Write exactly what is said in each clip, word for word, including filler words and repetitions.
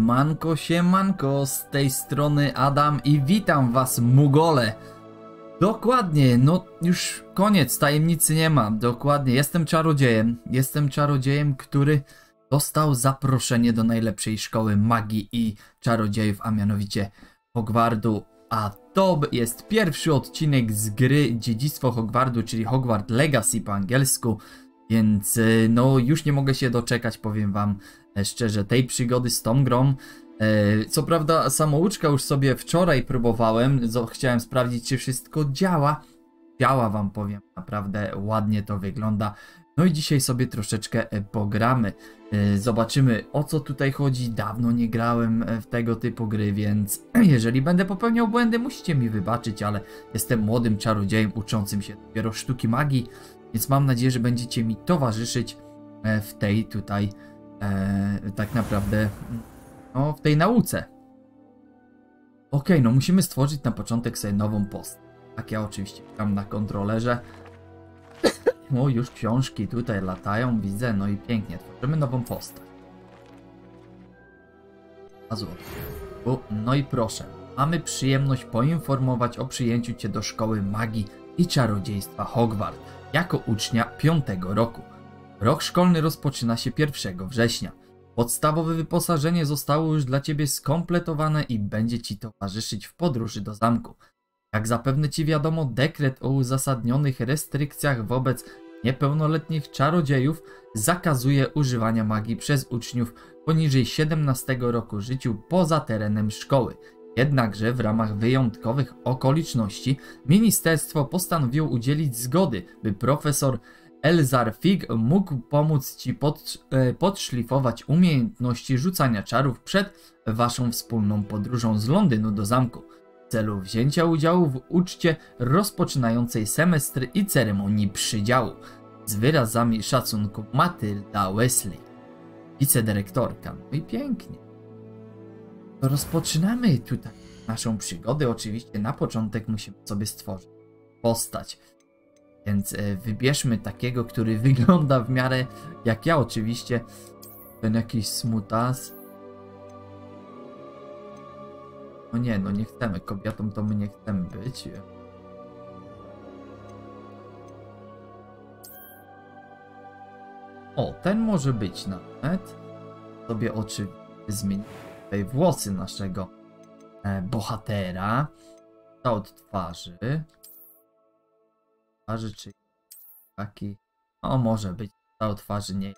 Siemanko, siemanko, z tej strony Adam i witam was, Mugole. Dokładnie, no już koniec, tajemnicy nie ma. Dokładnie, jestem czarodziejem. Jestem czarodziejem, który dostał zaproszenie do najlepszej szkoły magii i czarodziejów, a mianowicie Hogwartu. A to jest pierwszy odcinek z gry Dziedzictwo Hogwartu, czyli Hogwarts Legacy po angielsku. Więc no już nie mogę się doczekać, powiem wam szczerze, tej przygody z tą grą. Co prawda samouczka już sobie wczoraj próbowałem, chciałem sprawdzić, czy wszystko działa. Działa, wam powiem, naprawdę ładnie to wygląda. No i dzisiaj sobie troszeczkę pogramy. Zobaczymy, o co tutaj chodzi. Dawno nie grałem w tego typu gry, więc jeżeli będę popełniał błędy, musicie mi wybaczyć, ale jestem młodym czarodziejem uczącym się dopiero sztuki magii, więc mam nadzieję, że będziecie mi towarzyszyć w tej tutaj e, tak naprawdę no, w tej nauce. Ok, no musimy stworzyć na początek sobie nową postać. Tak, ja oczywiście tam na kontrolerze. O, już książki tutaj latają, widzę, no i pięknie, tworzymy nową postać. A złoto. No i proszę, mamy przyjemność poinformować o przyjęciu cię do szkoły magii i czarodziejstwa Hogwarts jako ucznia piątego roku. Rok szkolny rozpoczyna się pierwszego września. Podstawowe wyposażenie zostało już dla ciebie skompletowane i będzie ci towarzyszyć w podróży do zamku. Jak zapewne ci wiadomo, dekret o uzasadnionych restrykcjach wobec niepełnoletnich czarodziejów zakazuje używania magii przez uczniów poniżej siedemnastego roku życia poza terenem szkoły. Jednakże w ramach wyjątkowych okoliczności ministerstwo postanowiło udzielić zgody, by profesor Elzar Fig mógł pomóc ci pod, e, podszlifować umiejętności rzucania czarów przed waszą wspólną podróżą z Londynu do zamku w celu wzięcia udziału w uczcie rozpoczynającej semestr i ceremonii przydziału. Z wyrazami szacunku, Matylda Wesley, wicedyrektorka. No i pięknie. To rozpoczynamy tutaj naszą przygodę. Oczywiście na początek musimy sobie stworzyć postać. Więc wybierzmy takiego, który wygląda w miarę jak ja oczywiście. Ten jakiś smutas. No nie, no nie chcemy. Kobietą to my nie chcemy być. O, ten może być nawet. Sobie oczy zmienić tutaj włosy naszego e, bohatera. Kształt twarzy. Twarzy, czy taki. O, może być kształt twarzy, nie.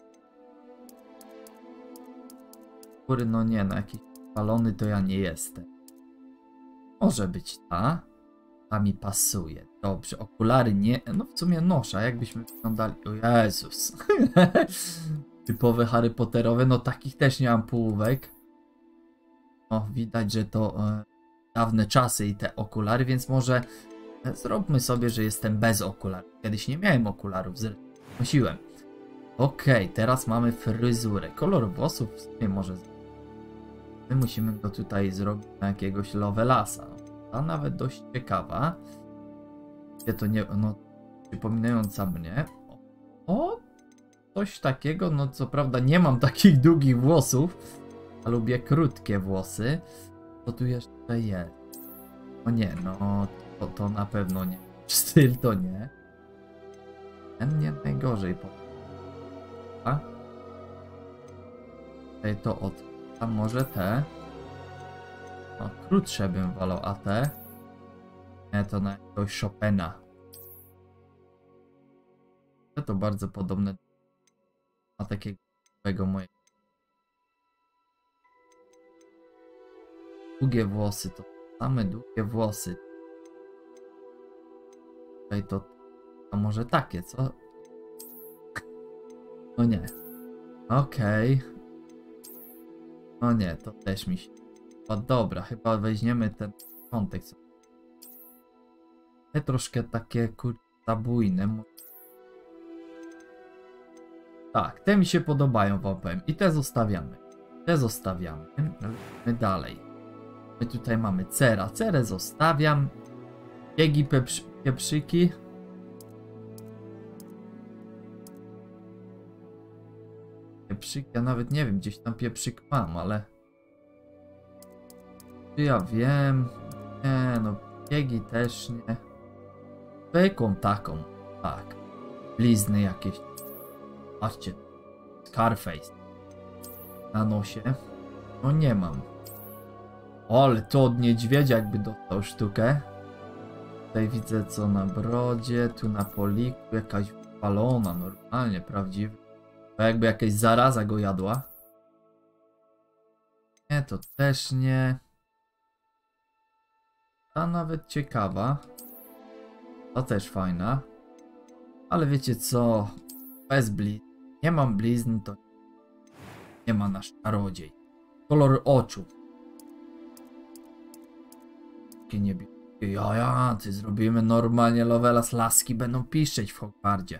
Góry, no nie, no jakiś palony to ja nie jestem. Może być ta. Ta mi pasuje. Dobrze, okulary nie. No w sumie noszę, jakbyśmy wyglądali. O Jezus. Typowe Harry Potterowe, no takich też nie mam półówek. O, widać, że to e, dawne czasy i te okulary, więc może e, zróbmy sobie, że jestem bez okularów. Kiedyś nie miałem okularów, nosiłem. Okej, okay, teraz mamy fryzurę. Kolor włosów w sumie może... My musimy go tutaj zrobić na jakiegoś Lovelasa. Ta nawet dość ciekawa. Gdzie to nie... no... przypominająca mnie. O! Coś takiego, no co prawda nie mam takich długich włosów, a lubię krótkie włosy. Co tu jeszcze jest? O nie, no to, to na pewno nie. Styl to nie. Ten nie najgorzej. A? Tutaj to od... a może te? No krótsze bym wolał, a te? Nie, to na jakiegoś Chopina. To bardzo podobne a takiego mojego. Długie włosy, to same długie włosy. Tutaj to, a może takie, co? No nie. Okej. Okay. No nie, to też mi się... O dobra, chyba weźmiemy ten wątek. Te troszkę takie kurwa bujne. Tak, te mi się podobają, wam powiem. I te zostawiamy. Te zostawiamy. My dalej. My tutaj mamy cera. Cerę zostawiam. Biegi, pieprz pieprzyki. Pieprzyk, ja nawet nie wiem, gdzieś tam pieprzyk mam, ale Czy ja wiem? Nie no, biegi też nie. Zwykłą taką, tak. Blizny jakieś. Patrzcie, Scarface. Na nosie. No nie mam. O, ale to od niedźwiedzia jakby dostał sztukę. Tutaj widzę co na brodzie, tu na poliku jakaś palona, normalnie, prawdziwa. To jakby jakaś zaraza go jadła. Nie, to też nie. Ta nawet ciekawa. To też fajna. Ale wiecie co? Bez blizn. Nie mam blizn, to nie ma nasz czarodziej. Kolor oczu. Takie niebieskie. Ja, ja, ty zrobimy normalnie Lovelas, laski będą piszczeć w Hogwardzie.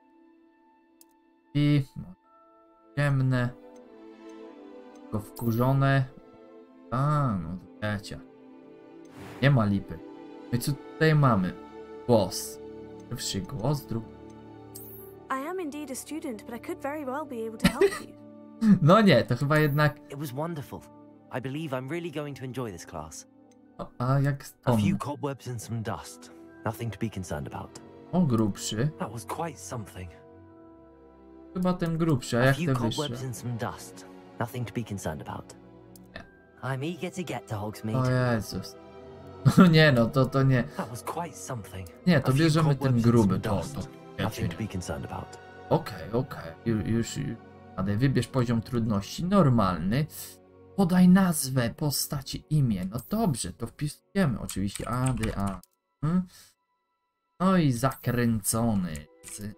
I no, ciemne. Tylko wkurzone. A, no wiecie. Nie ma lipy. No i co tutaj mamy? Głos. Pierwszy głos, drugi. I am indeed a student, but I could very well be able to help you. No nie, to chyba jednak... It was wonderful. I believe I'm really going to enjoy this class. O, a jak A on? few cobwebs and some dust. Nothing to be concerned about. O, grubszy. That was quite something. Chyba ten grubszy, a A jak few te cobwebs wyższe? and some dust. Nothing to be concerned about. I'm eager to get to O Hogsmeade. Jezus. No nie no, to to nie. That was quite something. Nie, A to few bierzemy ten cobwebs and gruby, some to, dust. to. Nothing to be concerned about. Okej, okej, Ju- już, już. Ale wybierz poziom trudności, normalny. Podaj nazwę postaci, imię. No dobrze, to wpisujemy oczywiście A D A. Hmm? No i zakręcony. Z...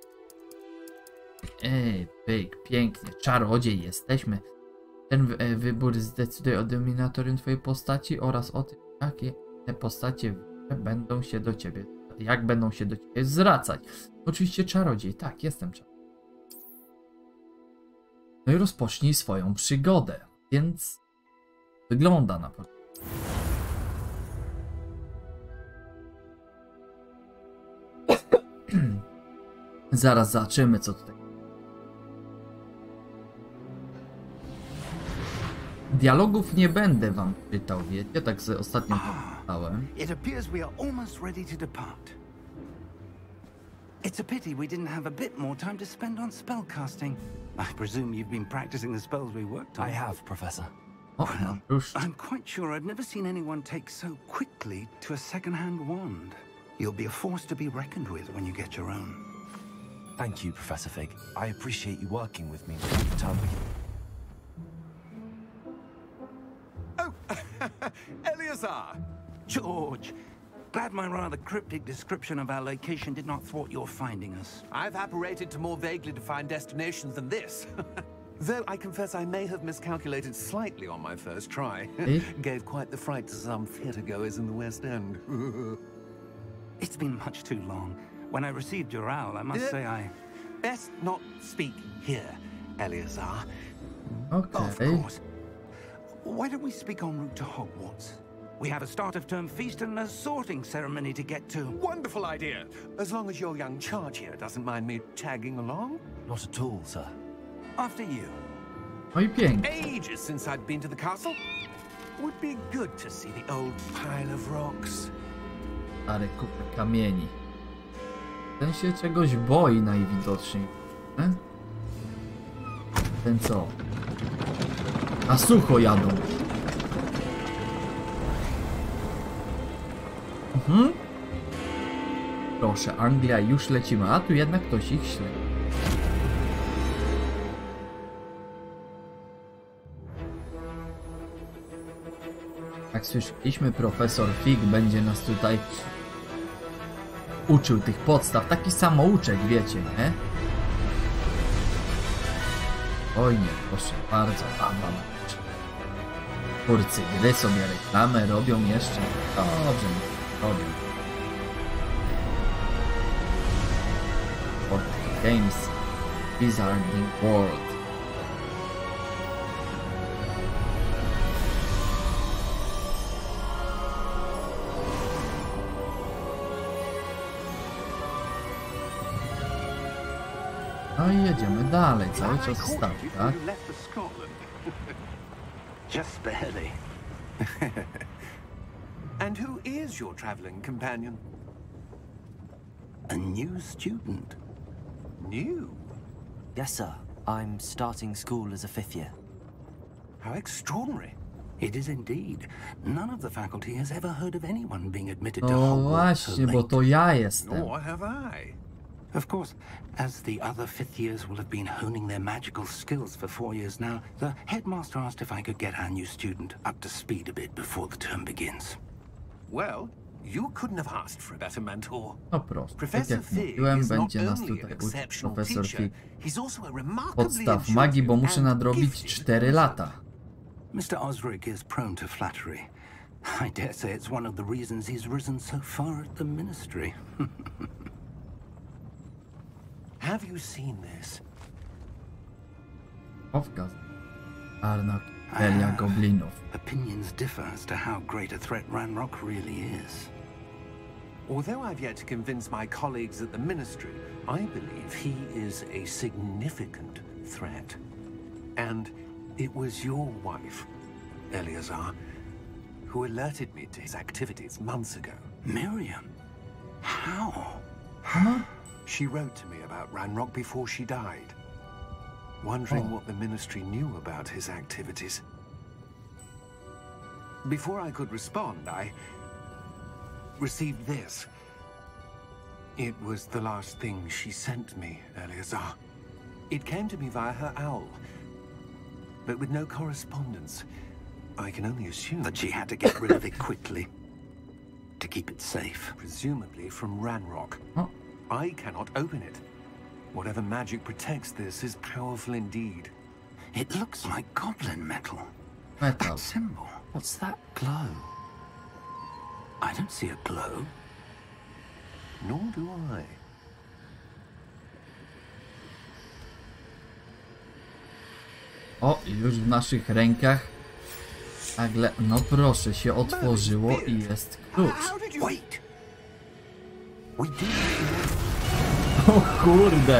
Ej, pyk, pięknie. Czarodziej jesteśmy. Ten wy- e, wybór zdecyduje o dominatorium twojej postaci oraz o tym, jakie te postacie będą się do ciebie, jak będą się do ciebie zwracać. Oczywiście czarodziej, tak, jestem czarodziej. No i rozpocznij swoją przygodę, więc wygląda na początku. Zaraz zobaczymy, co tutaj. Dialogów nie będę wam czytał, wiecie, tak sobie ostatnio czytałem. It appears we are almost ready to depart. It's a pity we didn't have a bit more time to spend on spellcasting. I presume you've been practicing the spells we worked on. I have, Professor. O, no już. I'm quite sure I've never seen anyone take so quickly to a second-hand wand. You'll be a force to be reckoned with when you get your own. Thank you, Professor Fig. I appreciate you working with me every time we... Oh, Eleazar! George! Glad my rather cryptic description of our location did not thwart your finding us. I've apparated to more vaguely defined destinations than this. Though I confess I may have miscalculated slightly on my first try. Eh? Gave quite the fright to some theatre-goers in the West End. It's been much too long. When I received your owl, I must Eh? say I... Best not speak here, Eleazar. Of Okej. course. Why don't we speak en route to Hogwarts? We have a start-of-term feast and a sorting ceremony to get to. Wonderful idea. As long as your young charge here doesn't mind me tagging along. Not at all, sir. After you. No i pięknie. Ages since I'd been to the castle. Would be good to see the old pile of rocks. Stary kupę kamieni. Ten się czegoś boi najwidoczniej. E? Ten co? Na sucho jadą. Mhm. Proszę, Anglia, już lecimy. A tu jednak ktoś ich śledzi. Jak słyszeliśmy, profesor Fig będzie nas tutaj uczył tych podstaw. Taki samouczek, wiecie, nie? Oj nie, proszę bardzo, baba mecz. Twórcy gry sobie reklamę robią jeszcze. Dobrze, robią. Fortnite Games, Wizarding World. No i jedziemy dalej, cały czas staw, tak? You left for Scotland. Just barely. And who is your traveling companion? A new student. New? Yes, sir. I'm starting school as a fifth year. How extraordinary. It is indeed. None of the faculty has ever heard of anyone being admitted to No Hogwarts so właśnie, bo late. to ja jestem. Nor have I. Of course, as the other fifth years will have been honing their magical skills for four years now, the headmaster asked if I could get our new student up to speed a bit before the term begins. Well, you couldn't have asked for a better mentor. No proszę, tak Professor jak Fig mówiłem, is not będzie nas only an tutaj uczyć exceptional profesor teacher, Fig he's also a remarkably podstaw magii, bo muszę intuitive nadrobić and cztery gifted lata. Mister Osric is prone to flattery. I dare say it's one of the reasons he's risen so far at the ministry. Have you seen this? Powkaz. Arnak, Elia Goblinów. Opinions differ as to how great a threat Ranrock really is. Although I've yet to convince my colleagues at the Ministry, I believe he is a significant threat. And it was your wife, Eleazar, who alerted me to his activities months ago. Miriam? How? Huh? She wrote to me about Ranrock before she died, wondering Oh. what the Ministry knew about his activities. Before I could respond, I received this. It was the last thing she sent me, Eleazar. It came to me via her owl, but with no correspondence. I can only assume That she had to get rid of it quickly. To keep it safe. presumably from Ranrock. Oh. I cannot open it. Whatever magic protects this is powerful indeed. It looks like goblin metal. Metal. That symbol. What's that glow? I don't see a glow. Nor do I. O, już w naszych rękach nagle, no proszę, się otworzyło i jest klucz. Wait! We do. O kurde!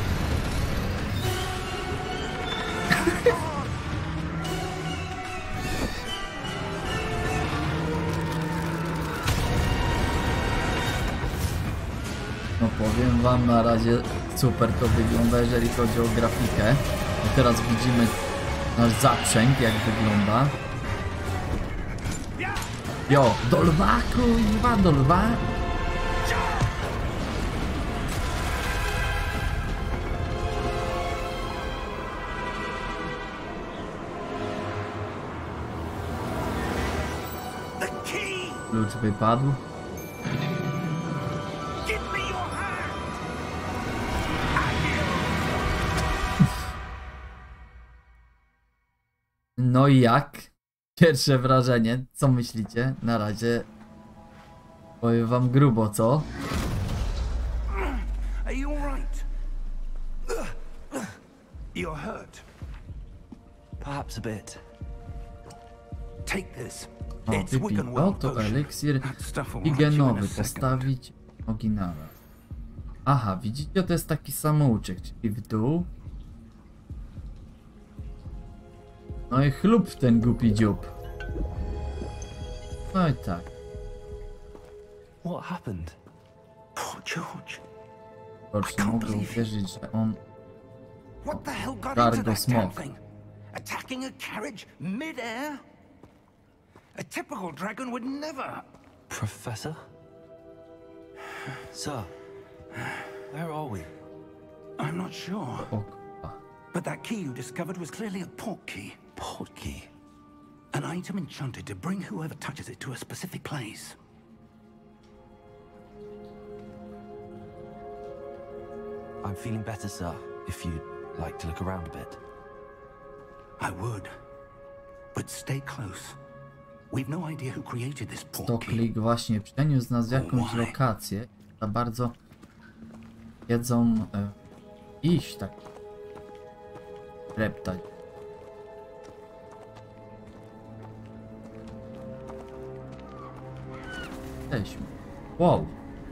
No powiem wam, na razie super to wygląda, jeżeli chodzi o grafikę. I teraz widzimy nasz zaprzęg, jak wygląda. Jo, do lwa, kurwa, do lwa. The key! Klucz wypadł. Give me your hand! No i jak? Pierwsze wrażenie, co myślicie? Na razie powiem wam grubo, co? Are you alright? You're hurt. Perhaps a bit. Take this. O, It's wypij Wiggenweld oto potion. eliksir That stuff will right you in a higenowy, second. postawić w oryginale. Aha, widzicie, to jest taki samouczek, czyli w dół. No i chlub w ten głupi dziób. No i tak. What happened? Poor George. Proszę, nie mogę uwierzyć, że on... What the hell got Gargo into that damn Smog. thing? Attacking a carriage mid-air? A typical dragon would never. Professor? Sir, where are we? I'm not sure. O kurwa. But that key you discovered was clearly a port key. Port key. An item enchanted to bring whoever touches it to a specific place. I'm feeling better, sir, if you'd like to look around a bit. I would. But stay close. We've no idea who created this port key. Stoklik właśnie przeniósł nas w jakąś lokację. Za bardzo wiedzą e, iść tak. Reptać. Jesteśmy. Wow.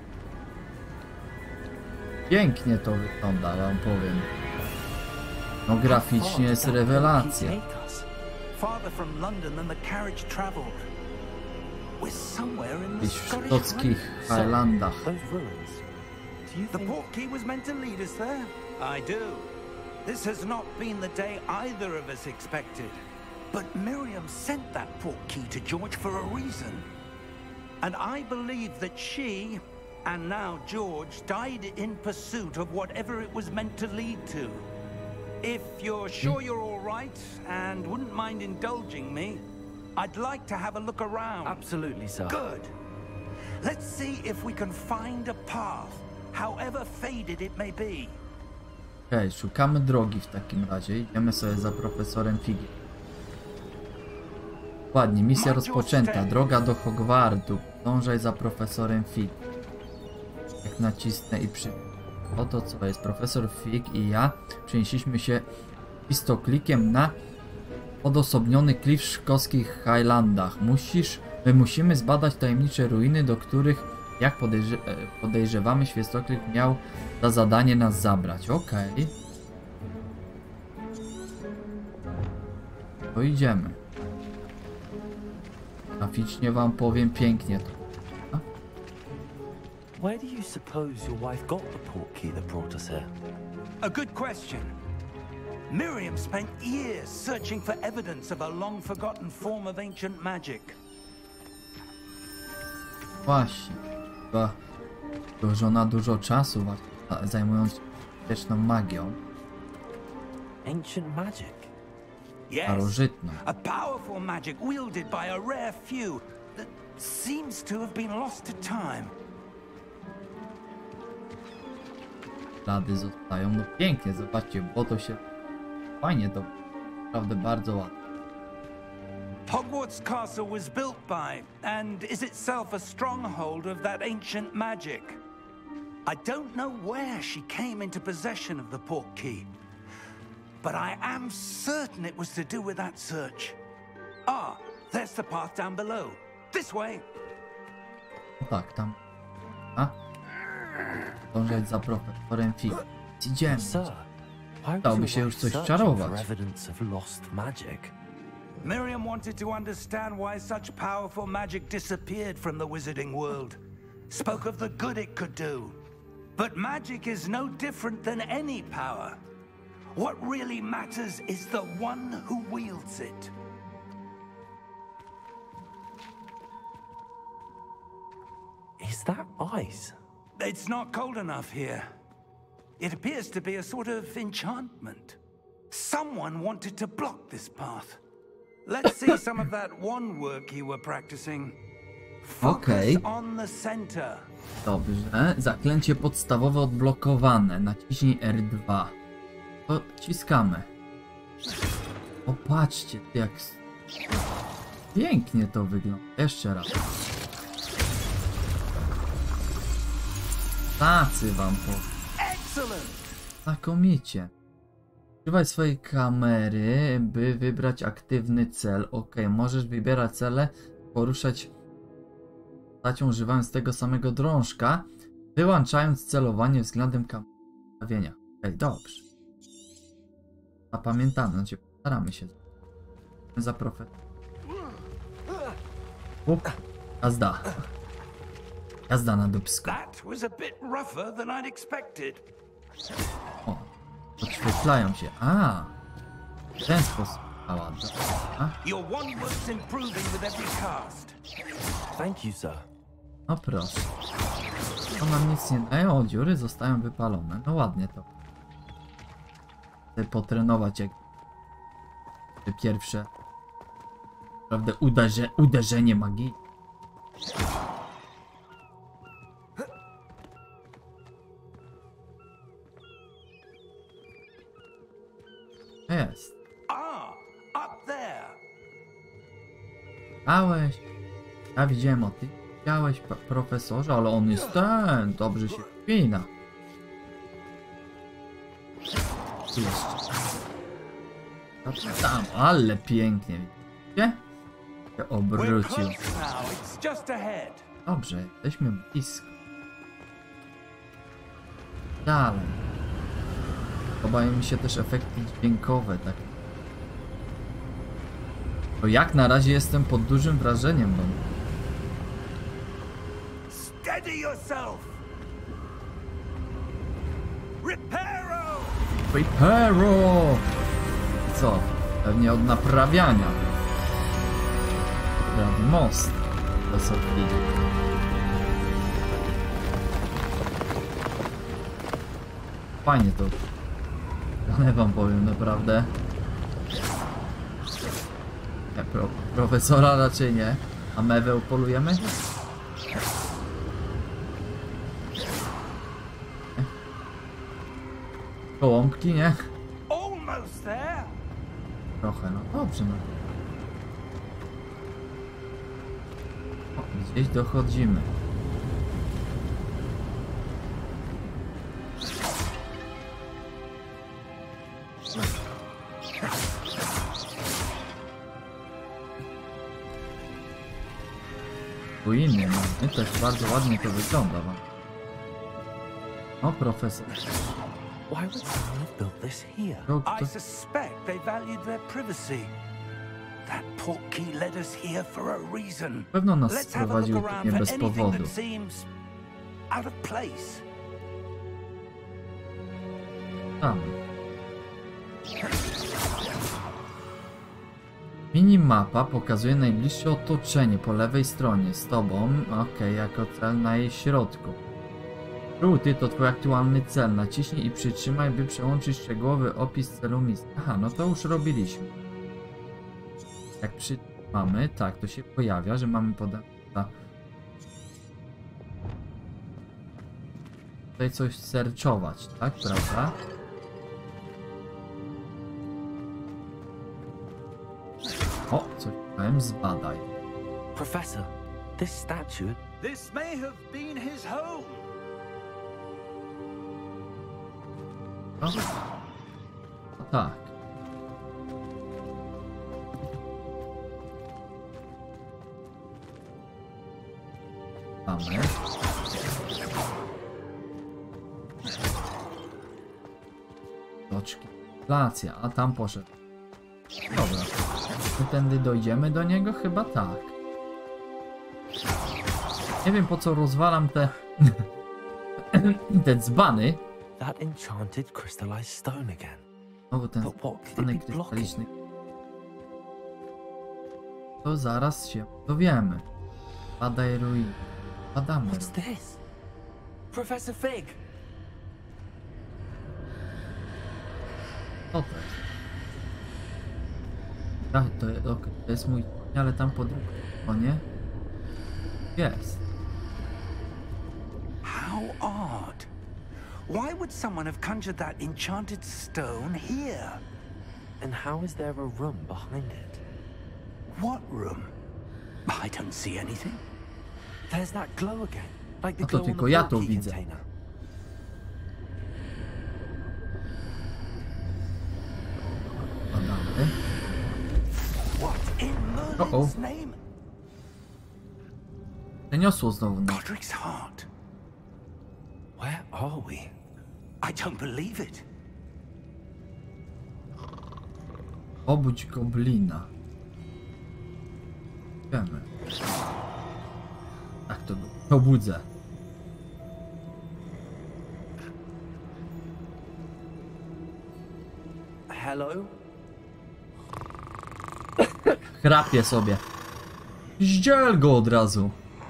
Pięknie to wygląda, wam powiem. No graficznie jest rewelacja. farther from London than the carriage traveled. We're somewhere in the Gdzieś w Scottish szkockich Highlandach. Those ruins. Do you The think... portkey was meant to lead us there? I do. This has not been the day either of us expected. But Miriam sent that portkey to George for a reason. And I believe that she, and now George, died in pursuit of whatever it was meant to lead to. If you're sure you're all right and wouldn't mind indulging me, I'd like to have a look around. Absolutely, sir. Good. Let's see if we can find a path, however faded it may be. Okej, okay, szukamy drogi w takim razie. Idziemy sobie za profesorem Figiem. Ładnie, misja rozpoczęta. Droga do Hogwartu. Dążaj za profesorem Fig. Jak nacisnę i przy... Oto co jest. Profesor Fig i ja przenieśliśmy się pistoklikiem na odosobniony klif w szkockich Highlandach. Musisz... My musimy zbadać tajemnicze ruiny, do których, jak podejrze... podejrzewamy, świstoklik miał za zadanie nas zabrać. Okej. Okay. To idziemy. Graficznie wam powiem pięknie to. A? Where do you suppose your wife got the portkey that brought us here? A good question. Miriam spent years searching for evidence of a long-forgotten form of ancient magic. Właśnie. Chyba żona dużo czasu zajmując się wieczną magią. Ancient magic? Yes, Starożytną. a powerful magic wielded by a rare few that seems to have been lost to time. Ślady zostają, no pięknie, zobaczcie, bo to się fajnie, to naprawdę bardzo ładnie. Hogwarts Castle was built by, and is itself a stronghold of that ancient magic. I don't know where she came into possession of the portkey, but I am certain it was to do with that search. Ah, there's the path down below. This way. No tak, tam. A? Dążać za profesorem Fig. Idziemy. Sir, why Dałoby was się your już wife coś searching czarować. for evidence of lost magic? Miriam wanted to understand why such powerful magic disappeared from the wizarding world. Spoke of the good it could do. But magic is no different than any power. What really matters is the one who wields it. Is that ice? It's not cold enough here. It appears to be a sort of enchantment. Someone wanted to block this path. Let's see some of that one work you were practicing. Focus Okay. on the center. Dobrze. Zaklęcie podstawowe odblokowane. Naciśnij R dwa. To ciskamy. Popatrzcie, jak pięknie to wygląda. Jeszcze raz. Tacy wam powiem. Excellent. Znakomicie. Używaj swojej kamery, by wybrać aktywny cel. Ok, możesz wybierać cele, poruszać postacią używając tego samego drążka, wyłączając celowanie względem kamery ustawienia. Ok, dobrze. Zapamiętamy, znaczy postaramy się. Za profet. Up, jazda. Jazda na dupsku. That was a bit rougher than I'd expected. O, podświetlają się. A, w ten sposób. A ładnie. A? Your one work's improving with every cast. Thank you, sir. No proszę. To nam nic nie dają, o, dziury zostają wypalone. No ładnie to. Chcę potrenować jak te pierwsze. Naprawdę uderze, uderzenie magii. Jest. Ah, up there. Widziałeś? Ja widziałem o ty. Widziałeś, profesorze, ale on jest ten. Dobrze się wpina. Tu jeszcze. No tam, ale pięknie. Widzicie? Się We're obrócił. close now. It's just ahead. Dobrze, jesteśmy blisko. Dalej. Podobają mi się też efekty dźwiękowe, tak. To jak na razie jestem pod dużym wrażeniem, bo... Steady yourself! Reparo! Reparo! Co? Pewnie od naprawiania. Prawy most. Wysoki. Fajnie to. Ale wam powiem naprawdę. Nie, pro, profesora raczej nie. A mewę polujemy? Nie. Gołąbki, nie? Almost there! Trochę, no dobrze, no. O, gdzieś dochodzimy. Tu inny, no. Też bardzo ładnie to wygląda wam. O, profesor. Why would someone have built this here? To, I to, suspect they valued their privacy. That portkey led us here for a reason. pewno nas Let's have a sprowadził look tu around nie for bez anything powodu. that seems out of place. Tam. Minimapa pokazuje najbliższe otoczenie po lewej stronie z tobą, ok, jako cel na jej środku. Żółty to twój aktualny cel, naciśnij i przytrzymaj, by przełączyć szczegółowy opis celu misji. Aha, no to już robiliśmy. Jak przytrzymamy, tak, to się pojawia, że mamy podane. Tutaj coś searchować, tak, prawda? O, coś powiem, zbadaj. Professor, this statue... This may have been his home. O, no tak. Mamy. Toczki. Inflacja, a tam poszedł. Dobra. Czy tędy dojdziemy do niego? Chyba tak. Nie wiem, po co rozwalam te... te dzbany. That enchanted crystallized stone again. Znowu ten But what could dzbanek it be blocking? krystaliczny. To zaraz się dowiemy. Badaj ruiny. Badamy. What's this? Professor Fig! Co to jest? Tak, to, okay, to jest mój, ale tam po drugiej stronie jest. How odd. Why would someone have conjured that enchanted stone here? And how is there a room behind it? What room? I don't see anything. There's that glow again. Like the No to glow on tylko the ja to portkey widzę. container. Badamy. What in Uh-oh. Merlin's name? Przeniosło znowu na... Godric's heart. Where are we? I don't believe it. Obudź goblina. Wiemy. Tak to go obudzę. Hello? Chrapie sobie. Zdziel go od razu.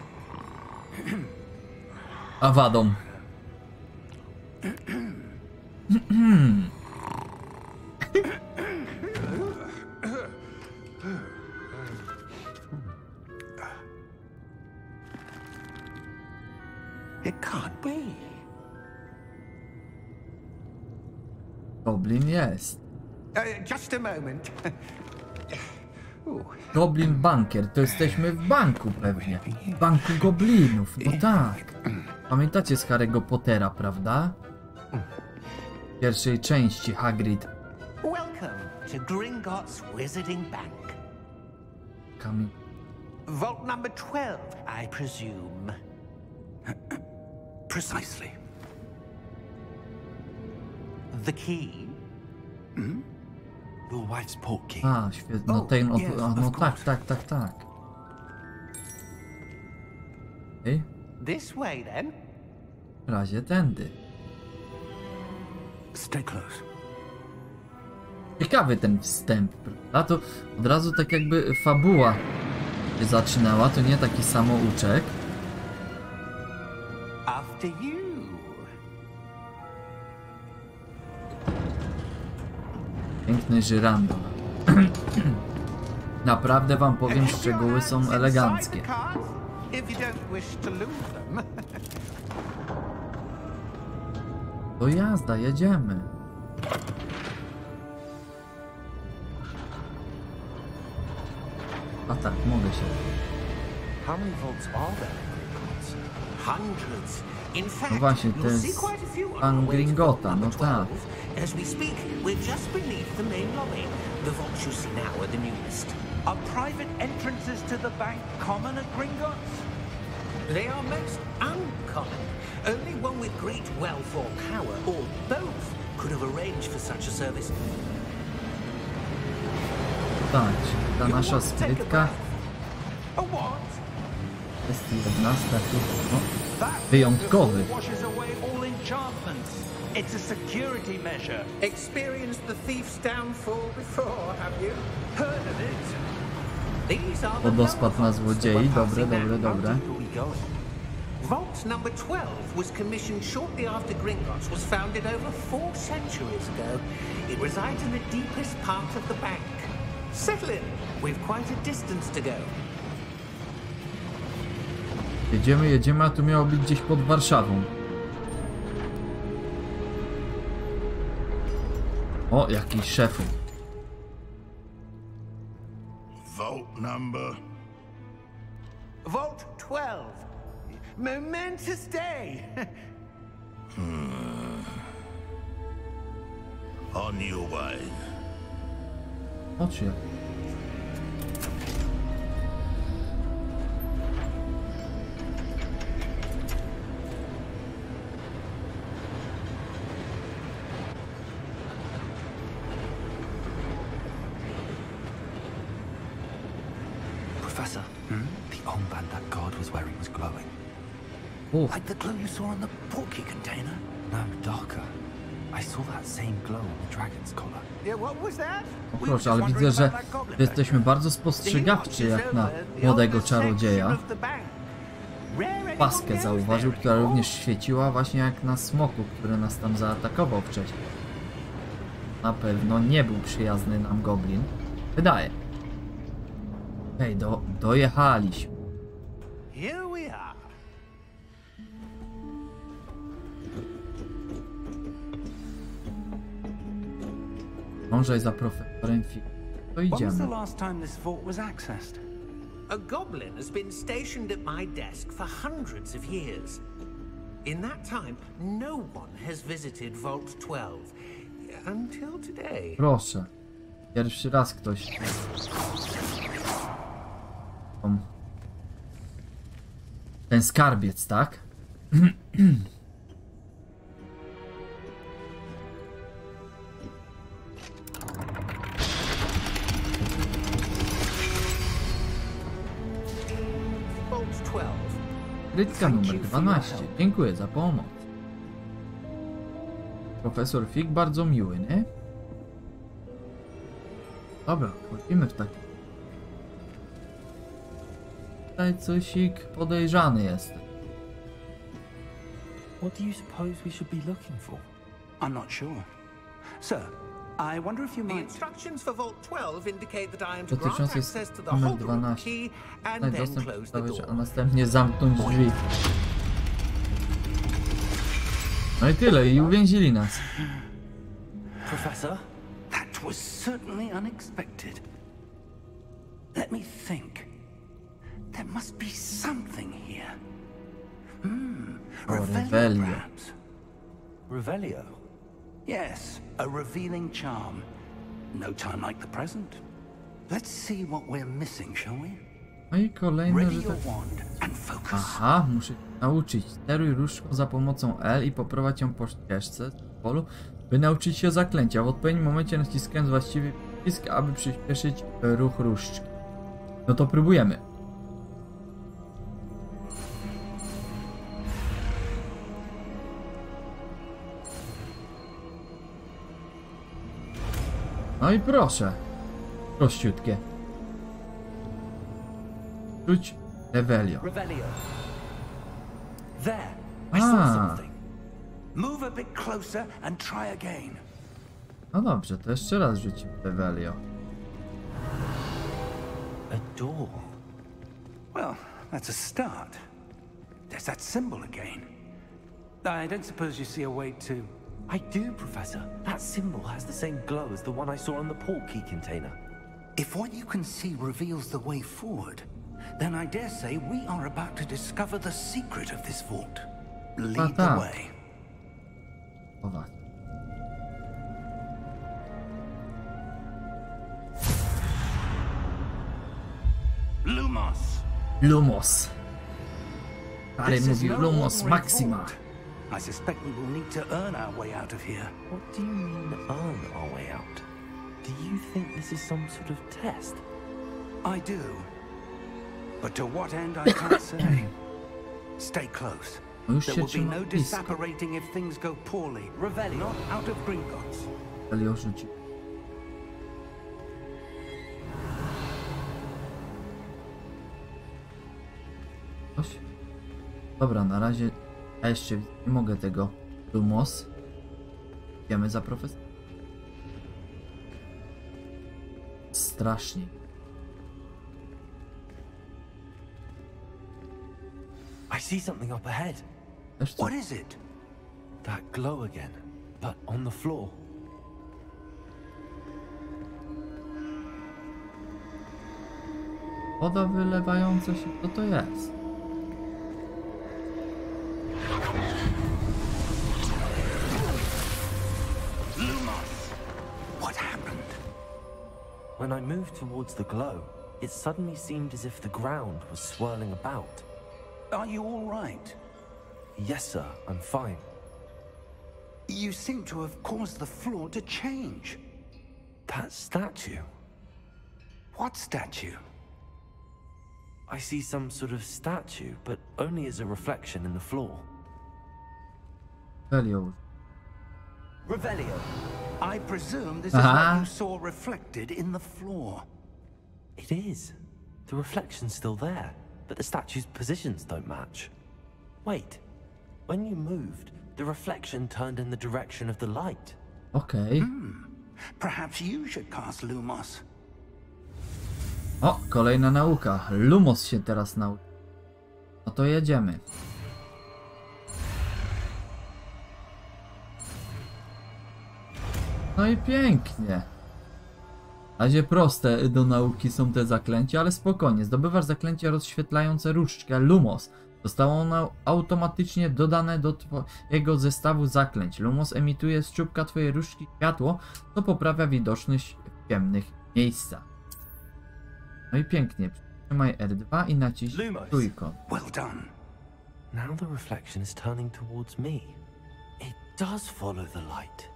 Awadą. It can't be. Goblin jest. Uh, just a moment. Ooh. Goblin Bankier, to jesteśmy w banku pewnie. W banku goblinów, no tak. Pamiętacie z Harry'ego Pottera, prawda? W pierwszej części Hagrid. Welcome to Gringotts Wizarding Bank. Kamień. Vault number twelve, I presume. Precisely. The key? Your wife's portkey. A, świetnie. No, ten, Oh, od, yes, a, of no tak, course. tak, tak, tak. Okej, This way, then. w razie tędy. Stay close. Ciekawy ten wstęp, prawda? To od razu tak jakby fabuła się zaczynała, to nie taki samouczek. After you. Piękny żyrandol. Naprawdę wam powiem, szczegóły są eleganckie. If you don't wish to lose them. To jazda, jedziemy. A tak, mogę się. How many vaults are there in Gringotts? Hundreds. In fact, No właśnie, to you'll see jest quite a few on pan our way to Gringota, vault number no tak. twelve. As we speak, we're just beneath the main lobby. The vaults you see now are the newest. Are private entrances to the bank common at Gringotts? They are most uncommon. Only one with great wealth or power, or both, could have arranged for such a service. Tak, ta You nasza want to take a skrytka breath? A what? jest jedna z takich, no, That wyjątkowych. washes away all enchantments. It's a security measure. Experienced the thief's downfall before, have you? Heard of it? These are the Wodospad na złodziei, dobre, dobre, dobre. Where are we going? Vault number twelve was commissioned shortly after Gringotts was founded over four centuries ago. It resides in the deepest part of the bank. Settle in. We've quite a distance to go. Jedziemy, jedziemy, a tu miało być gdzieś pod Warszawą. O, jakiś szefu. Vault number. Vault twelve. Momentous day. On your way. Oczy. Professor, the armband that guard was wearing was glowing. O, Like the glow you saw on the portkey container? No, darker. I saw that same glow on the dragon's collar. Yeah, what was that? o proszę, ale widzę, że jesteśmy bardzo spostrzegawczy jak na młodego czarodzieja. Paskę zauważył, która również świeciła właśnie jak na smoku, który nas tam zaatakował wcześniej. Na pewno nie był przyjazny nam goblin. Wydaje. Hej, do, dojechaliśmy. Here we are. Ążej za profesorem Fig. To When was the idziemy. last time this vault was accessed? A goblin has been stationed at my desk for hundreds of years. In that time, no one has visited Vault twelve. Until today. Proszę. Pierwszy raz ktoś. Tom. Ten skarbiec, tak? Vault twelve. Krytka numer dwanaście. Dziękuję za pomoc. Profesor Fig bardzo miły, nie? Dobra, wchodzimy w taki. Tutaj cosik podejrzany jest. What do you suppose we should be looking for? I'm not sure. Sir, I wonder if you The might... instructions for Vault twelve indicate that I am to grant Dotyczący access to the numer Hogwarts dwanaście. key and Daj then dostęp close do the klawiszy, a door. następnie zamknąć drzwi. No i tyle, i uwięzili nas. Professor? That was certainly unexpected. Let me think. There must be something here. Hmm. Oh, Revelio, Revelio. perhaps. Revelio? Yes, a revealing charm. No time like the present. Let's see what we're missing, shall we? No i kolejne, Ready że your tak... wand and focus. Aha, muszę się nauczyć. Steruj różdżką za pomocą L i poprowadź ją po ścieżce z polu, by nauczyć się zaklęcia. W odpowiednim momencie naciskając właściwy przycisk, aby przyspieszyć ruch różdżki. No to próbujemy. No i proszę. Prościutkie. Rzuć Revelio. Revelio. There. I saw Ah. something. Move a bit closer and try again. No dobrze, to jeszcze raz rzuć Revelio. A door. Well, that's a start. There's that symbol again. I don't suppose you see a way to... I do, Professor. That symbol has the same glow as the one I saw on the portkey container. If what you can see reveals the way forward, then I dare say we are about to discover the secret of this vault. Lead the tak. way. O was. Lumos. Lumos. Stary This is mówił no Lumos ordinary Maxima. vault. I suspect we will need to earn our way out of here. What do you mean, earn our way out? Do you think this is some sort of test? I do. But to what end I can't say. Stay close. No już There się will be trzyma no blisko. disapparating if things go poorly. Revelio, not out of Gringotts. Revelio rzuci. Coś? Dobra, na razie ja jeszcze nie mogę tego Lumos. Idziemy za profesor. Strasznie. I see something up ahead. Też co? What is it? That glow again, but on the floor. Woda wylewająca się, co to jest? Lumos! What happened? When I moved towards the glow, it suddenly seemed as if the ground was swirling about. Are you all right? Yes, sir, I'm fine. You seem to have caused the floor to change. That statue. What statue? I see some sort of statue, but only as a reflection in the floor. Revelio. Revelio. I presume this is Uh-huh. what you saw reflected in the floor. It is. The reflection's still there, but the statue's positions don't match. Wait. When you moved, the reflection turned in the direction of the light. Okej. Perhaps you should cast Lumos. O, kolejna nauka. Lumos się teraz nauczy. No to jedziemy. No i pięknie. Na razie proste do nauki są te zaklęcia, ale spokojnie. Zdobywasz zaklęcie rozświetlające różdżkę Lumos. Zostało ono automatycznie dodane do twojego zestawu zaklęć. Lumos emituje z czubka twojej różdżki światło, co poprawia widoczność w ciemnych miejscach. No i pięknie. Przytrzymaj R dwa i naciśnij Lumos. trójkąt. Well done. Now the reflection is turning towards me. It does follow the light.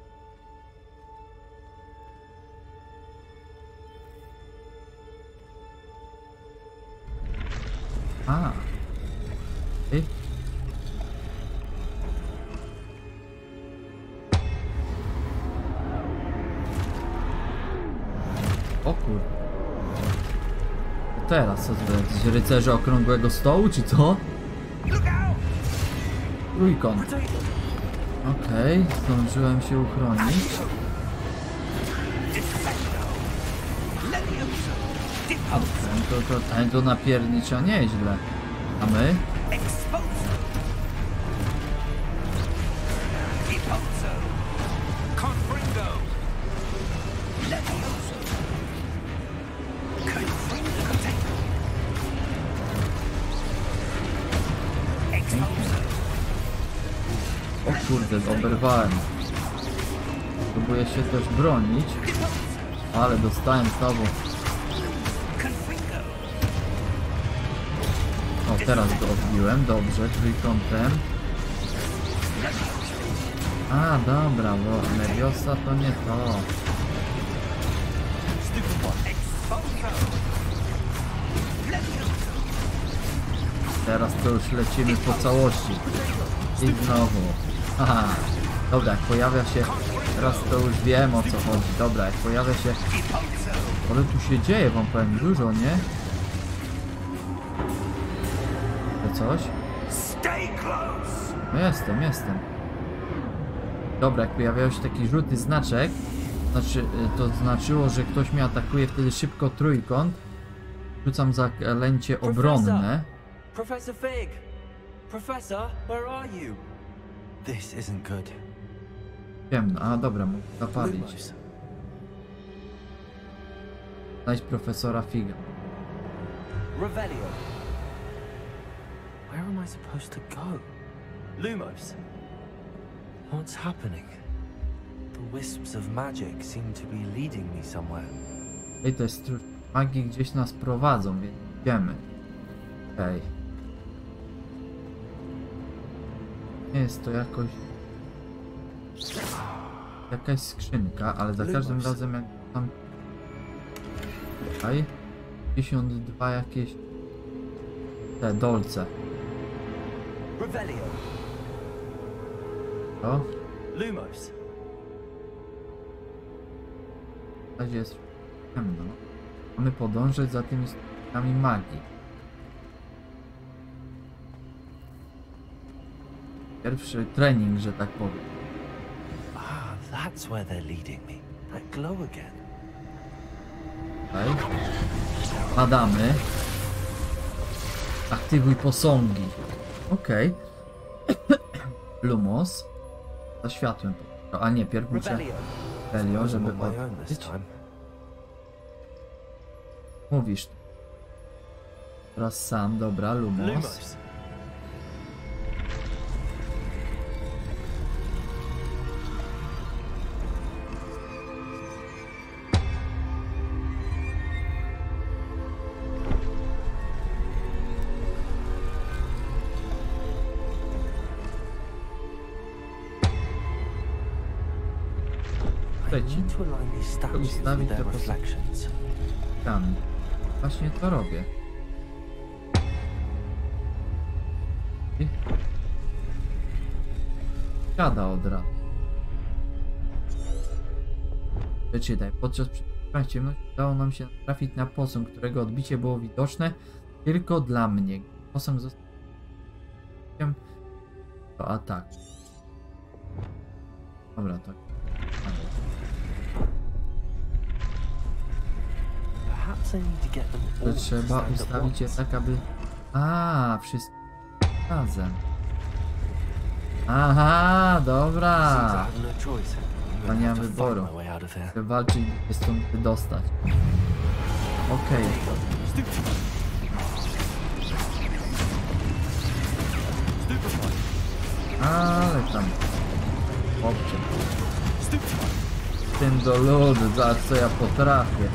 A. Ty? O kur... Teraz co to jest? Rycerze okrągłego stołu, czy co? Trójkąt. Okej, okay, zdążyłem się uchronić. Ten to, to, ten to napiernicza nieźle. A my? O kurde, oberwałem. Próbuję się też bronić, ale dostałem słabo. O, teraz go odbiłem, dobrze, trójkątem. A, dobra, bo Leviosa to nie to. Teraz to już lecimy po całości. I znowu. Aha. Dobra, jak pojawia się... Teraz to już wiem, o co chodzi. Dobra, jak pojawia się... Ale tu się dzieje, wam powiem, dużo, nie? To coś? No jestem, jestem. Dobra, jak pojawiał się taki żółty znaczek, znaczy, to znaczyło, że ktoś mnie atakuje, wtedy szybko trójkąt. Rzucam zaklęcie obronne. Professor Fig! Professor, where are you? This isn't good. Ciemno, a dobra, mógł zapalić. Znajdź profesora Figa. Revelio. Where am I supposed to go? Lumos. What's happening? The wisps of magic seem to be leading me somewhere. Ej, to jest magii, gdzieś nas prowadzą, więc idziemy. Okej. Okay. Nie jest to jakoś... Jakaś skrzynka, ale za każdym razem jak tam... Tutaj... pięćdziesiąt dwa jakieś... Te dolce. O? Lumos. W razie jest ciemno. Mamy podążać za tymi skrzydłami magii. Pierwszy trening, że tak powiem. Ah, that's where they're leading me. That glow again. Tutaj. Badamy. Aktywuj posągi. Okej. Okay. Lumos. Za światłem. A nie, pierw muszę... Relio, żeby odbyć. Mówisz. Teraz sam, dobra, Lumos. Trzeci. Ustawić te postaci. Właśnie to robię. I... Siada od razu. Przeczytaj. Podczas przetrwania ciemności udało nam się trafić na posąg, którego odbicie było widoczne tylko dla mnie. Posąg został do ataku. Dobra, tak. To trzeba ustawić je tak, aby... A, wszystko razem. Aha, dobra. To nie mam wyboru. Chcę walczyć, by się stąd wydostać. Okej. Ale tam... Chłopcze. Tym do ludu, zobacz co ja potrafię.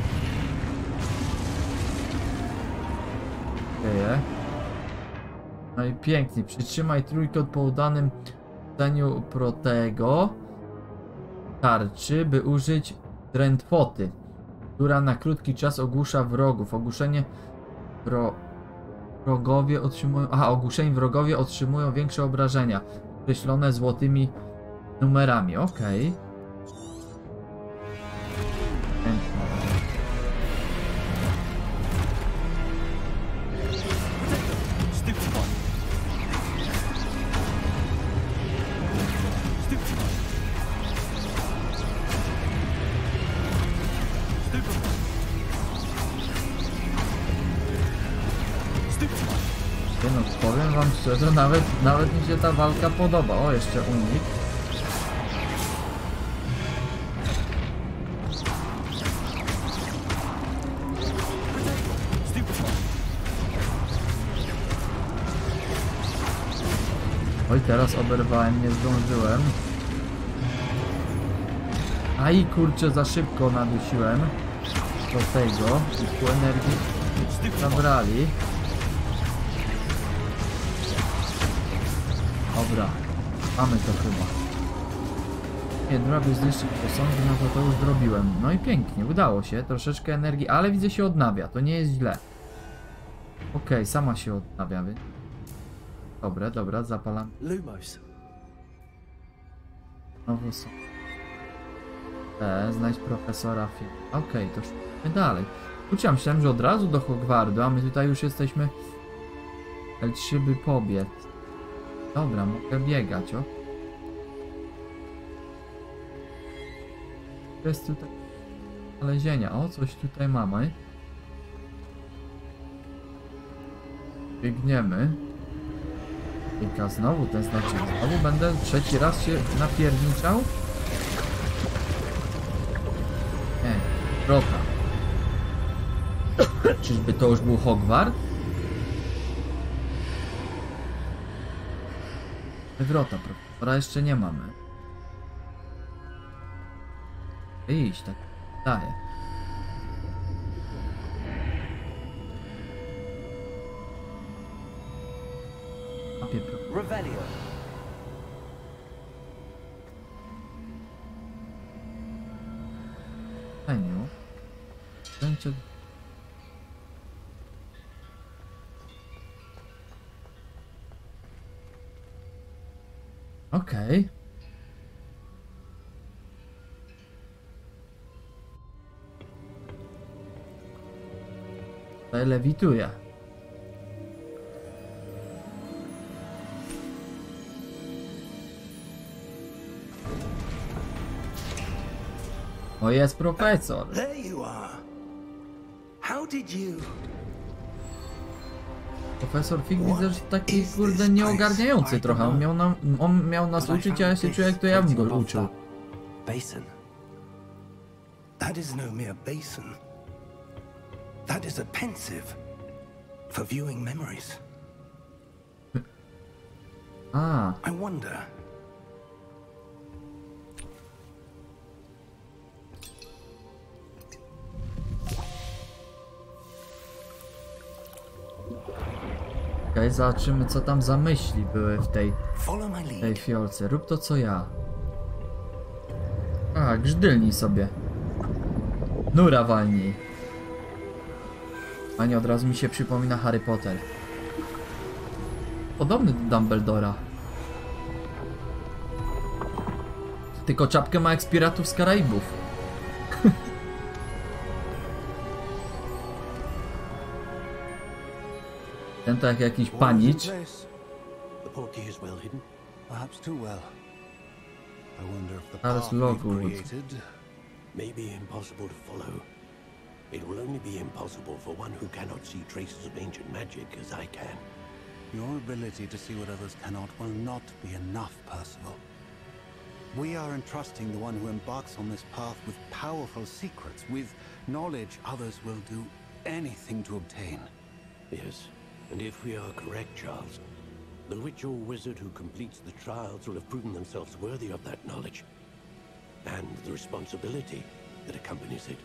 Dzieje. No i pięknie. Przytrzymaj trójkąt po udanym zdaniu Protego tarczy, by użyć drętwoty, która na krótki czas ogłusza wrogów. Ogłuszenie wro... wrogowie otrzymują... Aha, ogłuszeni wrogowie otrzymują większe obrażenia, określone złotymi numerami. Okej. Okay. No, powiem wam szczerze, nawet, nawet mi się ta walka podoba. O, jeszcze unik. Oj, teraz oberwałem, nie zdążyłem. Aj, kurczę, za szybko nadusiłem do tego. I pół energii zabrali. Dobra, mamy to chyba. Nie, drobię zniszczyć posągi, no to to już zrobiłem. No i pięknie, udało się, troszeczkę energii, ale widzę się odnawia, to nie jest źle. Okej, okay, sama się odnawia, więc... Dobra, dobra, zapalam. Lumos. Znowu są. E, znajdź profesora film. Okej, okay, to szukamy dalej. Kurczę, myślałem, że od razu do Hogwartu, a my tutaj już jesteśmy... L3 by pobiec. Dobra, mogę biegać, o. Jest tutaj znalezienia. O, coś tutaj mamy. Biegniemy. Kilka znowu ten znaczek. Znowu będę trzeci raz się napierniczał. Nie, wrota. Czyżby to już był Hogwart? Wrota, profesora jeszcze nie mamy. Iść, tak daje. Revelio. Menu. Będzie... Okej. Okay. Lewituje. O, jest profesor. There you are. How did you? Profesor Fig widzę, że taki kurde nieogarniający trochę. On miał, nam, on miał nas uczyć, a ja się czuję, jak to ja bym go uczył. Basin. That is no mere basin. That is a pensive for viewing memories. A. I wonder. Okej, okay, zobaczymy, co tam za myśli były w tej, tej fiolce. Rób to, co ja. A, grzdylnij sobie. Nura walnij. A nie, od razu mi się przypomina Harry Potter. Podobny do Dumbledora. Tylko czapkę ma jak z Piratów z Karaibów. Ten to jak jakiś panicz. Teraz Lockwood. May be impossible to follow. It will only be impossible for one who cannot see traces of ancient magic as I can. Your ability to see what others cannot will not be enough, Percival. We are entrusting the one who embarks on this path with powerful secrets, with knowledge others will do anything to obtain. Yes, and if we are correct, Charles, the witch or wizard who completes the trials will have proven themselves worthy of that knowledge, and the responsibility that accompanies it.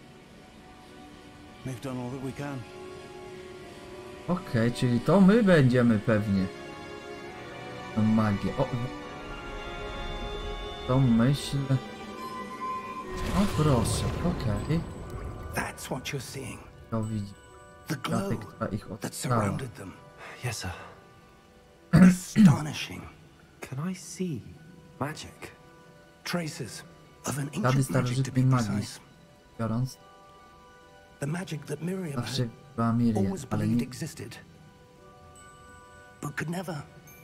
We've done all that we can. Okej, okay, czyli to my będziemy pewnie. No magię. O, to myśl. O proszę, okej. That's what you're seeing. To widzi. The glow ich that surrounded them. Yes, sir. Astonishing. Can I see magic? Traces of an Ślady ancient magic to be starożytnej magii. precise. Biorąc. The magic that Miriam Zawsze had była Miriam, always ale believed nie... existed, but could never.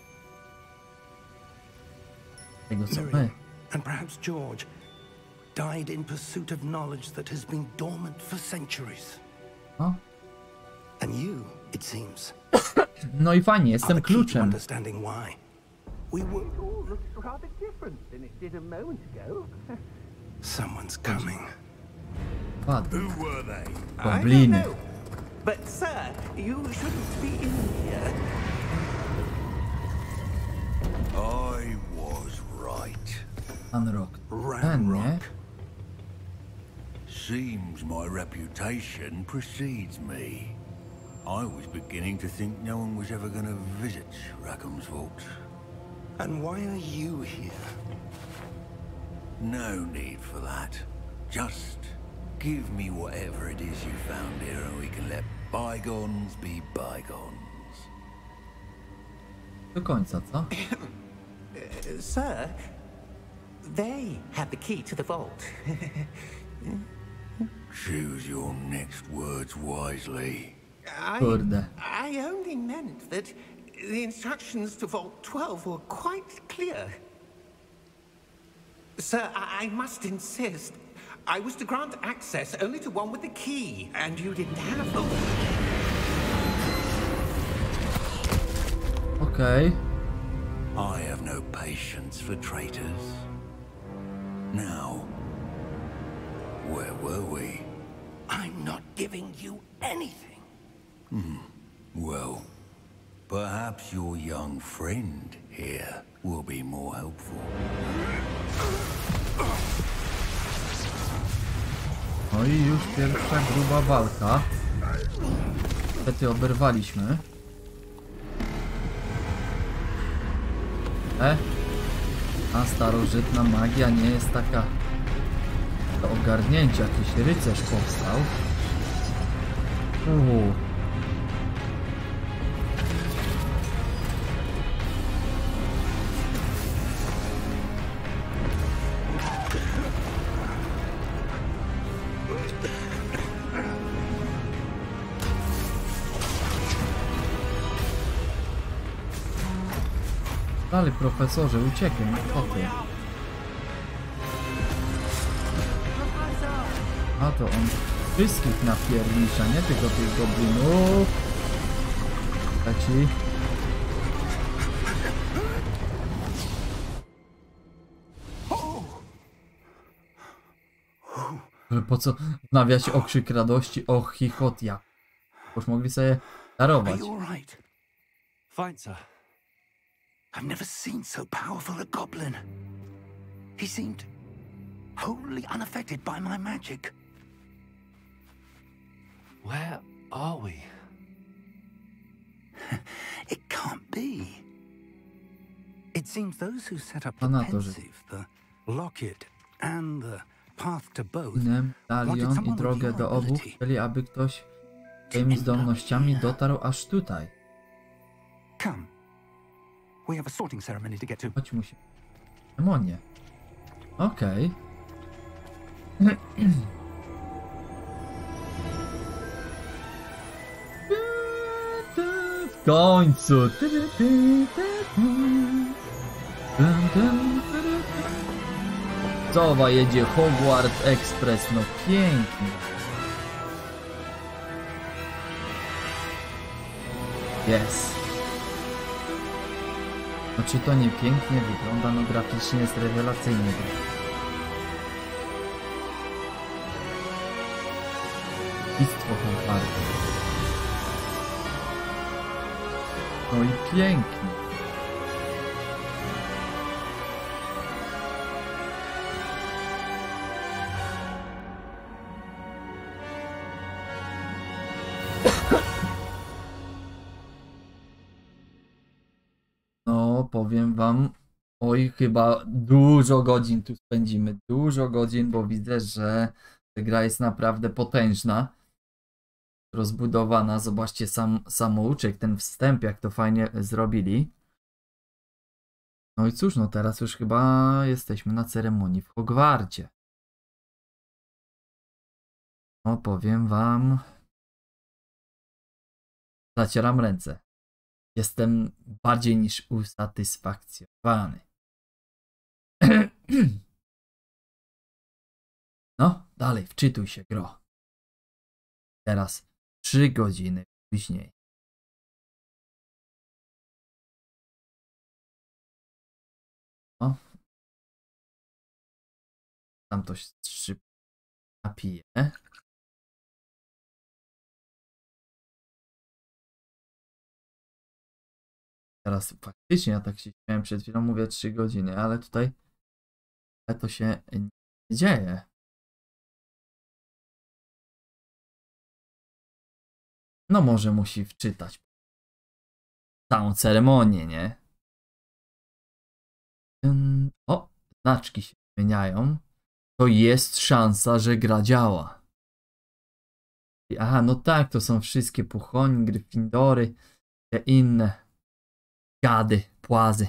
Tego co my. Miriam, and perhaps George, died in pursuit of knowledge that has been dormant for centuries. O. And you, it seems, no i fajnie, jestem are the key to kluczem. understanding why. We were. It all looks rather different than it did a moment ago. Someone's coming. Ładnie. Who were they? Gobliny. But sir, you shouldn't be in here. I was right. Unrock. Ran nie? Rock. Seems my reputation precedes me. I was beginning to think no one was ever going to visit Rackham's Vault. And why are you here? No need for that. Just give me whatever it is you found here and we can let bygones be bygones. Do końca, co? Uh, sir, they had the key to the vault. Choose your next words wisely. I, Kurde. I only meant that the instructions to Vault twelve were quite clear. Sir, I, I must insist. I was to grant access only to one with the key, and you didn't have them. Okej. I have no patience for traitors. Now, where were we? I'm not giving you anything. Hmm. Well, perhaps your young friend here will be more helpful. No i już pierwsza gruba walka. Niestety oberwaliśmy. E? A starożytna magia nie jest taka do ogarnięcia. Jakiś rycerz powstał. Uuu. Dalej, profesorze, uciekaj, co ty? A to on wszystkich napiernicza, nie tylko tych goblinów. Leci. Ale po co wnawiać okrzyk radości? Och, chichotia. Już mogli sobie darować. Are you all right? Fine, sir. I've never seen so powerful a goblin. He seemed wholly unaffected by my magic. Where are we? It can't be. It seems those who set up A the na to, że Pensive, the Locket and the Path to Both Inem, wanted Dalion i someone with drogę your do obu ability. chcieli, aby ktoś swoimi zdolnościami dotarł aż tutaj. Come. We have a sorting ceremony to get to. Chodź, musimy. Demonie. Okej. W końcu. Cowa jedzie Hogwarts Express, no pięknie. Jest. No czy to nie pięknie wygląda? No graficznie jest rewelacyjnie. Bistwo Hogwartu. No i pięknie. No, powiem wam, oj, chyba dużo godzin tu spędzimy, dużo godzin, bo widzę, że ta gra jest naprawdę potężna, rozbudowana. Zobaczcie sam samouczek, ten wstęp, jak to fajnie zrobili. No i cóż, no teraz już chyba jesteśmy na ceremonii w Hogwarcie. No, powiem wam, zacieram ręce. Jestem bardziej niż usatysfakcjonowany. No, dalej, wczytuj się, gro. Teraz trzy godziny później. O. Tam to się szybko napije. Teraz faktycznie, ja tak się śmiałem przed chwilą, mówię trzy godziny, ale tutaj ale to się nie dzieje. No może musi wczytać całą ceremonię, nie? O, znaczki się zmieniają. To jest szansa, że gra działa. Aha, no tak, to są wszystkie puchoni, gryffindory, te inne gady, płazy.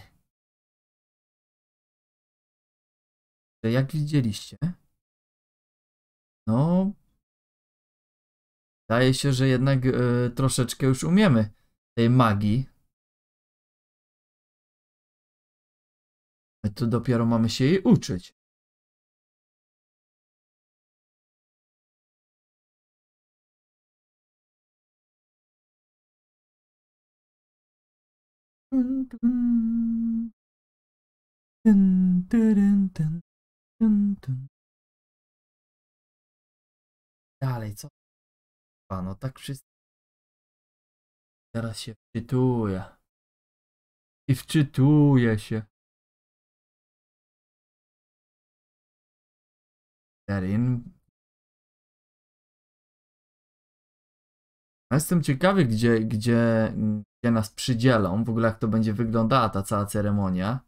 Jak widzieliście? No, wydaje się, że jednak y, troszeczkę już umiemy tej magii. My tu dopiero mamy się jej uczyć. Dun, dun. Dun, dun, dun, dun, dun. Dalej, co? A, no tak wszystko. Teraz się wczytuję. I wczytuję się. Terin. Jestem ciekawy, gdzie, gdzie, gdzie nas przydzielą. W ogóle jak to będzie wyglądała ta cała ceremonia.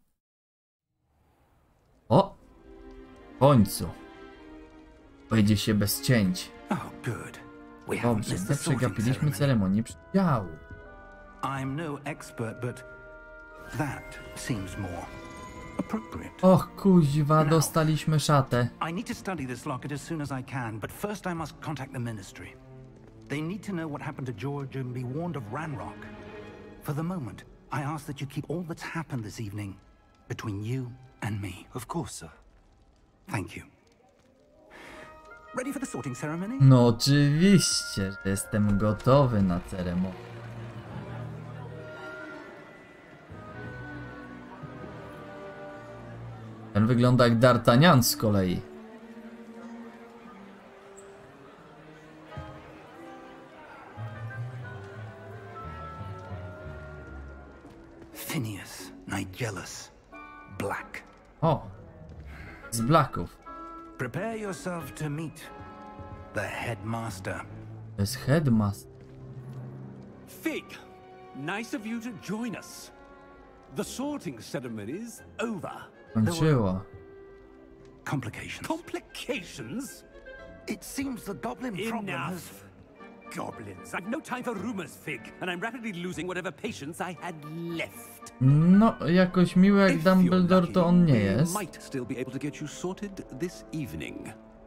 O! W końcu. Pojedzie się bez cięć. Dobrze, nie przegapiliśmy ceremonii przydziału. I'm no expert, but that seems more appropriate. Och, kuźwa, dostaliśmy szatę. I need to study this locket as soon as I can, but first I must contact the ministry. They need to know what happened to George and be warned of Ranrock. For the moment, I ask that you keep all that's happened this evening between you and me. Of course, sir. Thank you. Ready for the sorting ceremony? No oczywiście, że jestem gotowy na ceremonię. Ten wygląda jak D'Artagnan z kolei. Phineas, Nigellus, Black. O, z Blacków. Prepare yourself to meet the headmaster. To jest headmaster. Fig, nice of you to join us. The sorting ceremony's over. Kończyła. Complications. Complications? It seems the goblin problem Enough. has... Goblins. I've no time for rumors, Fig, and I'm rapidly losing whatever patience I had left. No, jakoś miły jak Dumbledore to on nie jest. Might still be able to get you sorted this evening.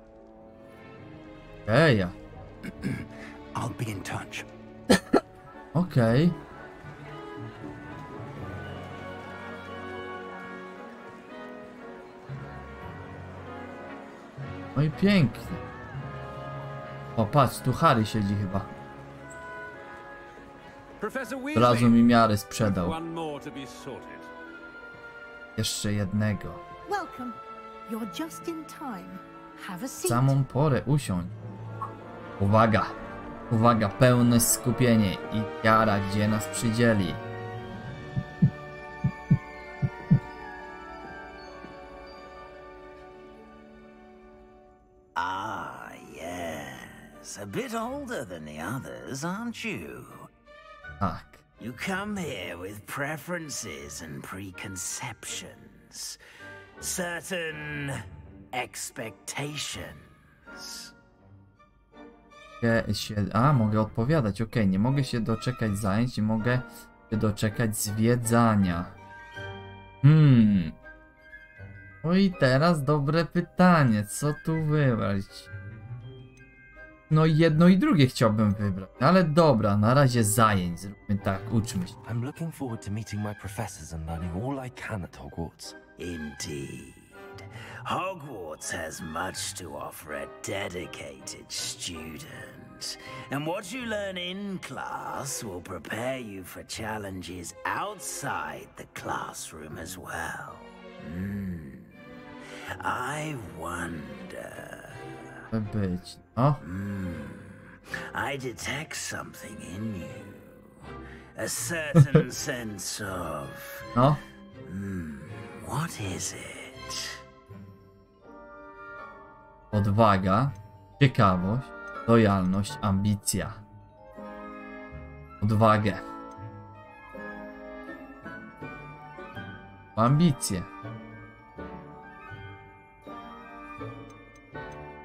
Eja. I'll be in touch. Okej. Okay. No i pięknie. O, patrz, tu Harry siedzi chyba. Od razu mi miarę sprzedał. Jeszcze jednego. W samą porę usiądź. Uwaga. Uwaga, pełne skupienie i wiara, gdzie nas przydzieli. Ah, yes. A bit older than the others, aren't you? Tak. You come here with preferences and preconceptions. Certain expectations. Się, a, mogę odpowiadać. Okej, okay, nie mogę się doczekać zajęć, nie mogę się doczekać zwiedzania. Hmm. No i teraz dobre pytanie. Co tu wybrać? No jedno i drugie chciałbym wybrać. Ale dobra, na razie zajęć. Zróbmy tak, uczmy się. I'm looking forward to meeting my professors and learning all I can at Hogwarts. Indeed. Hogwarts has much to offer a dedicated student. And what you learn in class will prepare you for challenges outside the classroom as well. Hmm. I wonder... Być, no. Hmm. I detect something in you. A certain sense of... No. Hmm. What is it? Odwaga, ciekawość, lojalność, ambicja. Odwagę. Ambicje.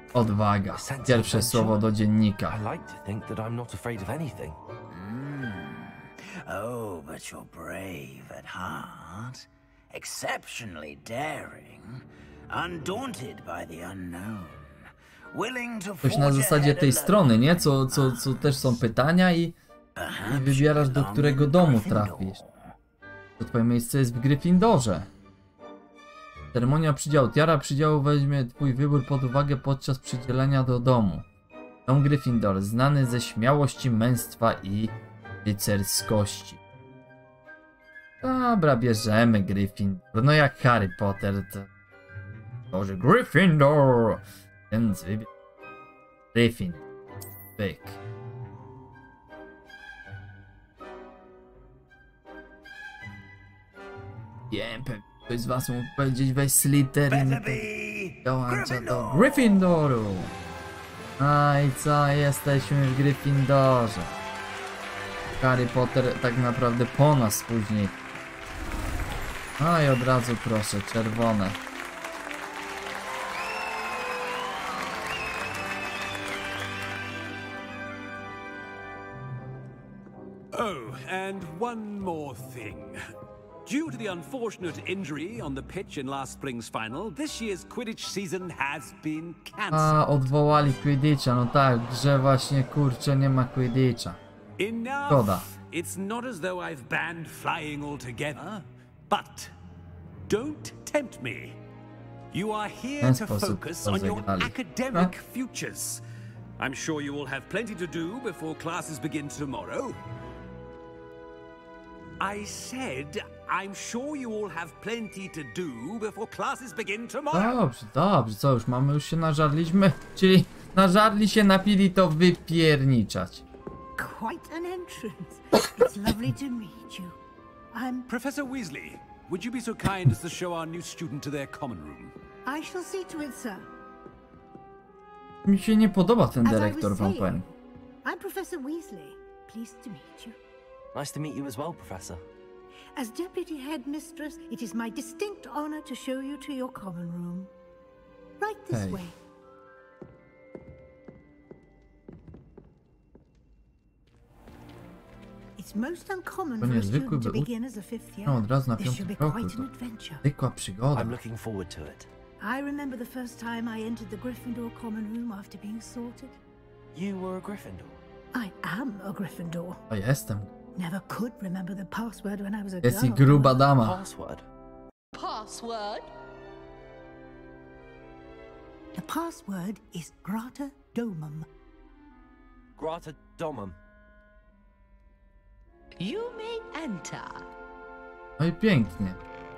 Odwaga. Pierwsze słowo do dziennika. I like to think that I'm not afraid of anything. Mm. Oh, but you're brave at heart. Exceptionally daring. Undaunted by the unknown. Willing to Coś na zasadzie tej strony, nie? Co, co, co też są pytania i, i wybierasz, do którego domu trafisz. To twoje miejsce jest w Gryffindorze. Ceremonia przydziału. Tiara przydziału weźmie twój wybór pod uwagę podczas przydzielenia do domu. Dom Gryffindor, znany ze śmiałości, męstwa i rycerskości. Dobra, bierzemy Gryffindor. No jak Harry Potter, to... Boże, Gryffindor! Więc wybierz... Gryffindor. Pyk. Wiem, pewnie ktoś z was mógł powiedzieć, weź Slytherin. Dołącza do Gryffindoru. A i co? Jesteśmy w Gryffindorze. Harry Potter tak naprawdę po nas później. A i od razu proszę, czerwone. Oh, and one more thing. Due to the unfortunate injury on the pitch in last spring's final, this year's Quidditch season has been cancelled. A, odwołali Quidditcha, no tak, że właśnie kurczę nie ma Quidditcha. Szkoda. It's not as though I've banned flying altogether, but don't tempt me. You are here to focus on your academic futures. I'm sure you will have plenty to do before classes begin tomorrow. I said, I'm sure you all have plenty to do before classes begin tomorrow. Dobrze, dobrze, co już mamy, już się nażarliśmy, czyli nażarli się, napili, to wypierniczać. Quite an entrance. It's lovely to meet you. I'm... Professor Weasley, would you be so kind as to show our new student to their common room? I shall see to it, sir. Mi się nie podoba ten dyrektor, wam powiem. I'm Professor Weasley. Pleased to meet you. Nice to meet you as well, Professor. As Deputy Headmistress, it is my distinct honor to show you to your common room. Right this Hey. way. It's most uncommon To for a niezwykły student to był. begin as a fifth year. No, od razu na This should piątym be roku, quite to an adventure. zwykła przygoda. I'm looking forward to it. I remember the first time I entered the Gryffindor common room after being sorted. You were a Gryffindor? I am a Gryffindor. O, jestem. Never could remember the password when I was a Jest i girl. gruba dama. Password? Password? The password is Grata Domum. Grata Domum. You may enter. No i pięknie.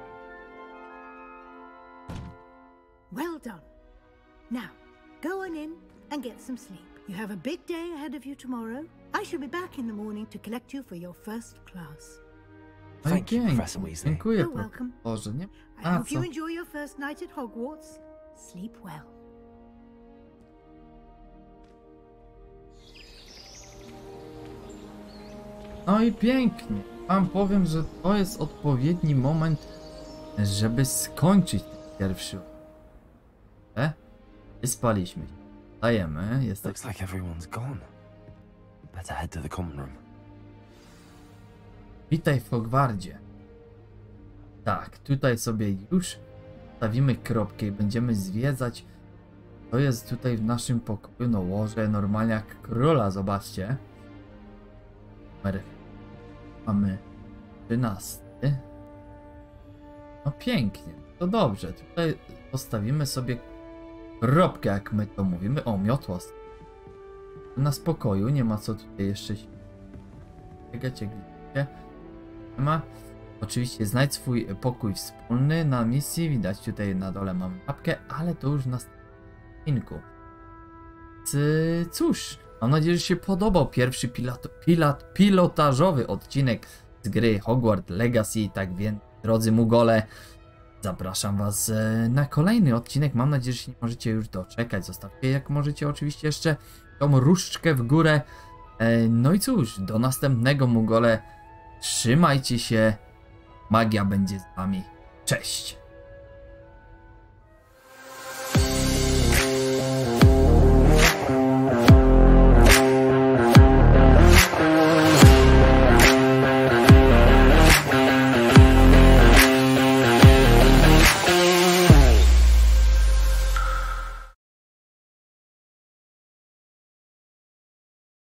Well done. Now, go on in and get some sleep. You have a big day ahead of you tomorrow. I shall be back in the morning to collect you for your first class. No i Thank you, pięknie. Professor Weasley. Dziękuję, You're welcome. Boże, nie? I A hope you co? enjoy your first night at Hogwarts. Sleep well. No i pięknie. Wam powiem, że to jest odpowiedni moment, żeby skończyć ten pierwszy. E? Wyspaliśmy się. Dajemy. Jest tak. Looks like everyone's gone. Better head to the common room. Witaj w Hogwardzie. Tak, tutaj sobie już stawimy kropkę i będziemy zwiedzać. To jest tutaj w naszym pokoju, no łoże, normalnie jak króla, zobaczcie. Numer mamy trzynasty. No pięknie, to dobrze. Tutaj postawimy sobie kropkę, jak my to mówimy. O, miotło. Na spokoju, nie ma co tutaj jeszcze się biegać, jak widzicie. Nie ma. Oczywiście znajdź swój pokój wspólny na misji. Widać tutaj na dole mamy mapkę, ale to już na odcinku. Cóż, mam nadzieję, że się podobał pierwszy pilot, pilot, pilotażowy odcinek z gry Hogwarts Legacy. Tak więc, drodzy Mugole, zapraszam was na kolejny odcinek. Mam nadzieję, że się nie możecie już doczekać. Zostawcie, jak możecie, oczywiście jeszcze tą różdżkę w górę. No i cóż, do następnego, Mugole. Trzymajcie się. Magia będzie z wami. Cześć!